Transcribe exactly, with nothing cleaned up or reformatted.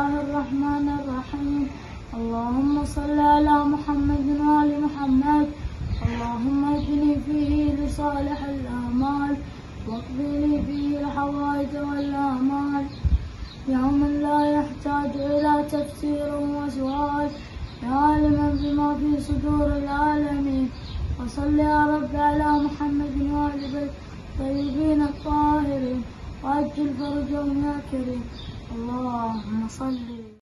الله الرحمن الرحيم. اللهم صل على محمد وآل محمد. اللهم اهدني فيه لصالح الأعمال واقضي لي فيه الحوائج والآمال. يا من لا يحتاج إلى تفسير وسؤال، يا عالما بما في صدور العالمين. وصل يا رب على محمد وآل بيت الطيبين الطاهرين وأجل فرجهم يا كريم. اللهم صل